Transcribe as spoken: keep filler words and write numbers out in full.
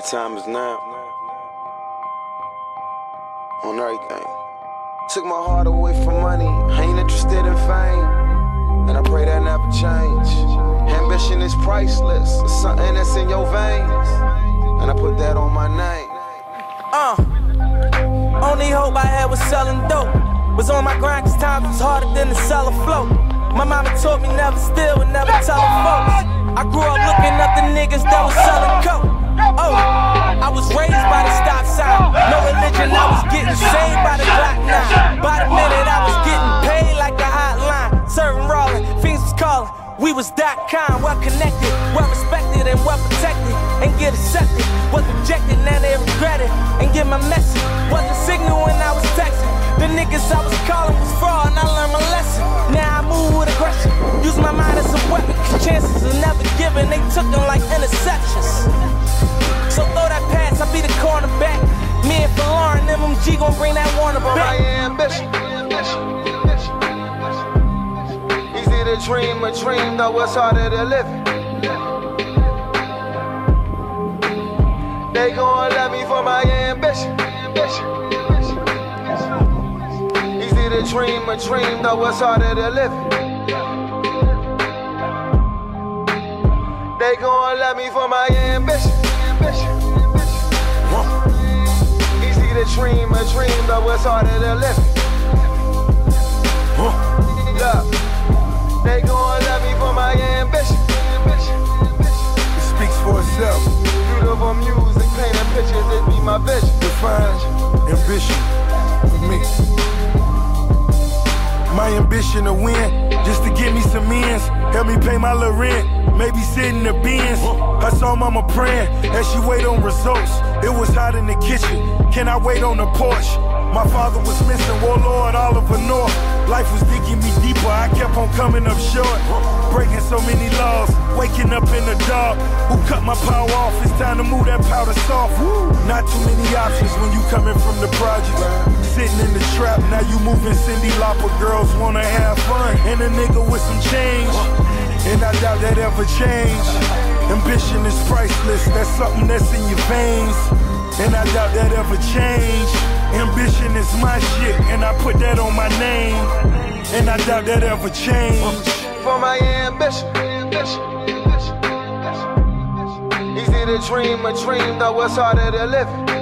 The time is now. On everything. Took my heart away from money. I ain't interested in fame. And I pray that never change. Ambition is priceless. It's something that's in your veins. And I put that on my name. Uh, only hope I had was selling dope. Was on my grind cause times was harder than to sell a float. My mama taught me never steal and never tell her folks. I grew up looking up the niggas that was selling coke. Oh, I was raised by the stop sign. No religion, I was getting saved by the Glock nine. By the minute I was getting paid like a hotline. Serving rolling, fiends was calling. We was dot com, well connected, well respected and well protected. And get accepted, was rejected, now they regret it. And get my message, wasn't signal when I was texting. The niggas I was calling was fraud and I learned my lesson. Now I move with aggression, use my mind as a weapon. Cause chances are never given, they took them like interceptions. So throw that pass, I be the cornerback. Me and Lauren, M M G gon' bring that Warner back. My ambition. Easy to dream a dream, though it's harder to live it. They gon' love me for my ambition. Easy to dream a dream, though it's harder to live it. They gon' love me for my ambition. Easy to dream a dream, though it's harder to live it. Look, they gon' love me for my ambition. It speaks for itself. Beautiful music, painting pictures, it be my vision. Define ambition for me. My ambition to win, just to get me some ends. Help me pay my little rent, maybe sit in the bins. I saw mama praying as she wait on results. It was hot in the kitchen, can I wait on the porch? My father was missing, warlord Oliver North. Life was digging me deeper, I kept on coming up short. Breaking so many laws, waking up in the dark. Who cut my power off? It's time to move that powder soft. Not too many options when you coming from the projects. Sitting in the trap, now you moving Cindy Lauper. Girls wanna have fun, and a nigga with some change. And I doubt that ever change. Ambition is priceless, that's something that's in your veins. And I doubt that ever change. Ambition is my shit, and I put that on my name. And I doubt that ever change. For my ambition. Easy to dream a dream, though it's harder to live it.